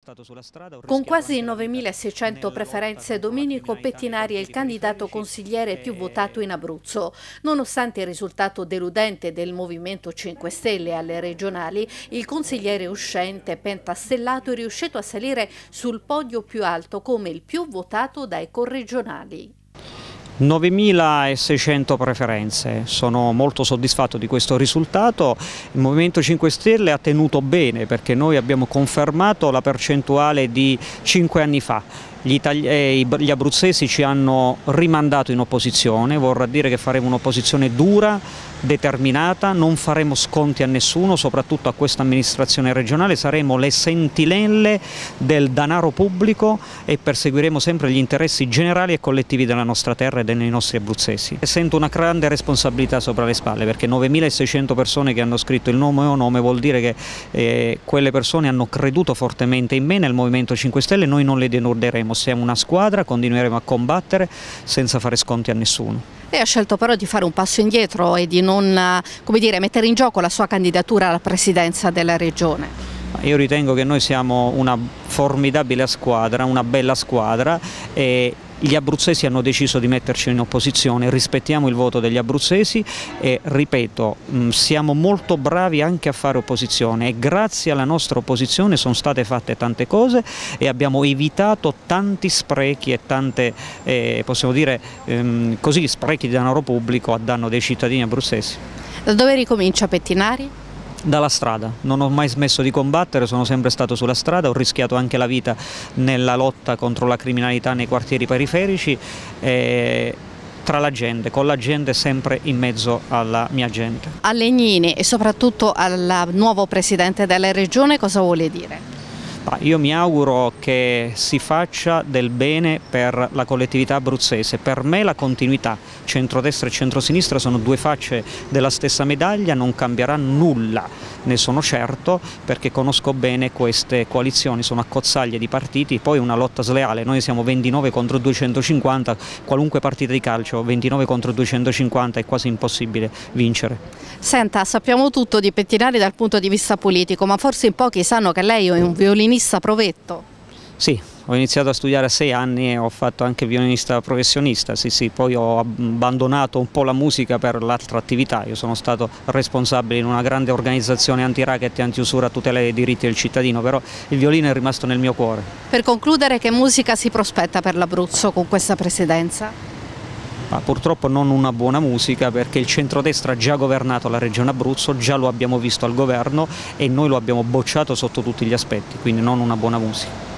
Con quasi 9.600 preferenze, Domenico Pettinari è il candidato consigliere più votato in Abruzzo. Nonostante il risultato deludente del Movimento 5 Stelle alle regionali, il consigliere uscente pentastellato è riuscito a salire sul podio più alto come il più votato dai corregionali. 9.600 preferenze, sono molto soddisfatto di questo risultato. Il Movimento 5 Stelle ha tenuto bene perché noi abbiamo confermato la percentuale di 5 anni fa. Gli abruzzesi ci hanno rimandato in opposizione, vorrà dire che faremo un'opposizione dura, determinata, non faremo sconti a nessuno, soprattutto a questa amministrazione regionale, saremo le sentinelle del denaro pubblico e perseguiremo sempre gli interessi generali e collettivi della nostra terra e dei nostri abruzzesi. Sento una grande responsabilità sopra le spalle perché 9.600 persone che hanno scritto il mio nome vuol dire che quelle persone hanno creduto fortemente in me, nel Movimento 5 Stelle, noi non le denuderemo. Siamo una squadra, continueremo a combattere senza fare sconti a nessuno. Lei ha scelto però di fare un passo indietro e di non, come dire, mettere in gioco la sua candidatura alla presidenza della regione. Io ritengo che noi siamo una formidabile squadra, una bella squadra e gli abruzzesi hanno deciso di metterci in opposizione, rispettiamo il voto degli abruzzesi e ripeto, siamo molto bravi anche a fare opposizione e grazie alla nostra opposizione sono state fatte tante cose e abbiamo evitato tanti sprechi e tante, possiamo dire così, sprechi di denaro pubblico a danno dei cittadini abruzzesi. Da dove ricomincia Pettinari? Dalla strada, non ho mai smesso di combattere, sono sempre stato sulla strada, ho rischiato anche la vita nella lotta contro la criminalità nei quartieri periferici, tra la gente, con la gente, sempre in mezzo alla mia gente. A Legnini e soprattutto al nuovo presidente della regione cosa vuole dire? Io mi auguro che si faccia del bene per la collettività abruzzese. Per me la continuità, centrodestra e centrosinistra sono due facce della stessa medaglia, non cambierà nulla, ne sono certo, perché conosco bene queste coalizioni, sono accozzaglie di partiti, poi una lotta sleale, noi siamo 29 contro 250, qualunque partita di calcio 29 contro 250 è quasi impossibile vincere. Senta, sappiamo tutto di Pettinari dal punto di vista politico, ma forse in pochi sanno che lei è un violinista provetto. Sì, ho iniziato a studiare a 6 anni e ho fatto anche violinista professionista, sì, poi ho abbandonato un po' la musica per l'altra attività, io sono stato responsabile in una grande organizzazione anti-racket e anti-usura a tutela dei diritti del cittadino, però il violino è rimasto nel mio cuore. Per concludere, che musica si prospetta per l'Abruzzo con questa presidenza? Ma purtroppo non una buona musica perché il centrodestra ha già governato la regione Abruzzo, già lo abbiamo visto al governo e noi lo abbiamo bocciato sotto tutti gli aspetti, quindi non una buona musica.